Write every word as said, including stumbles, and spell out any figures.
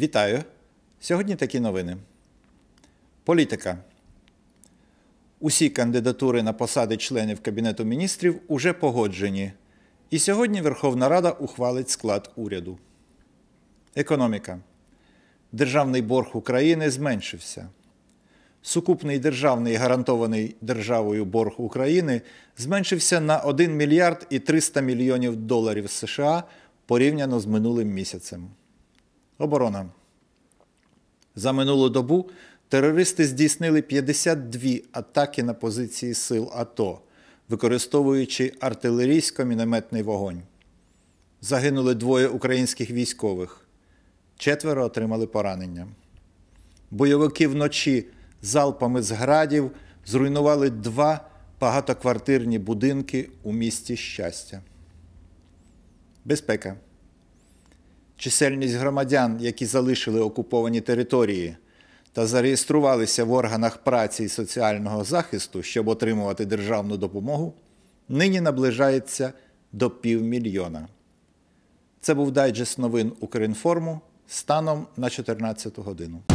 Вітаю! Сьогодні такі новини. Політика. Усі кандидатури на посади членів Кабінету міністрів уже погоджені. І сьогодні Верховна Рада ухвалить склад уряду. Економіка. Державний борг України зменшився. Сукупний державний гарантований державою борг України зменшився на один мільярд і триста мільйонів доларів США порівняно з минулим місяцем. Оборона. За минулу добу терористи здійснили п'ятдесят дві атаки на позиції сил АТО, використовуючи артилерійсько-мінометний вогонь. Загинули двоє українських військових. Четверо отримали поранення. Бойовики вночі залпами з градів зруйнували два багатоквартирні будинки у місті Щастя. Безпека. Чисельність громадян, які залишили окуповані території та зареєструвалися в органах праці і соціального захисту, щоб отримувати державну допомогу, нині наближається до півмільйона. Це був дайджест новин Укрінформу станом на чотирнадцяту годину.